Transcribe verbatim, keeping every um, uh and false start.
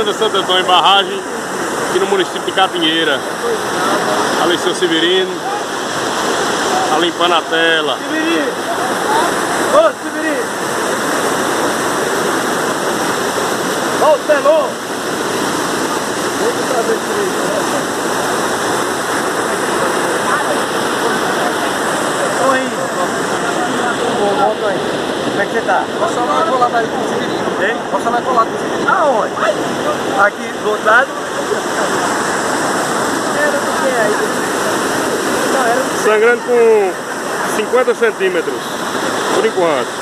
Fazenda Santo Antônio, barragem aqui no município de Capinheira. Ali seu Severino, tá limpando a tela. Severino! Ô, Severino! Ó o telão! Vamos fazer isso. Oi! Volta aí. Como é que você tá? Posso lá colado aí com o Severino. Hein? Posso lá colado com o Severino. Aonde? Aqui do outro lado? Era do que aí? Não, era do que? Sangrando com cinquenta centímetros, por enquanto.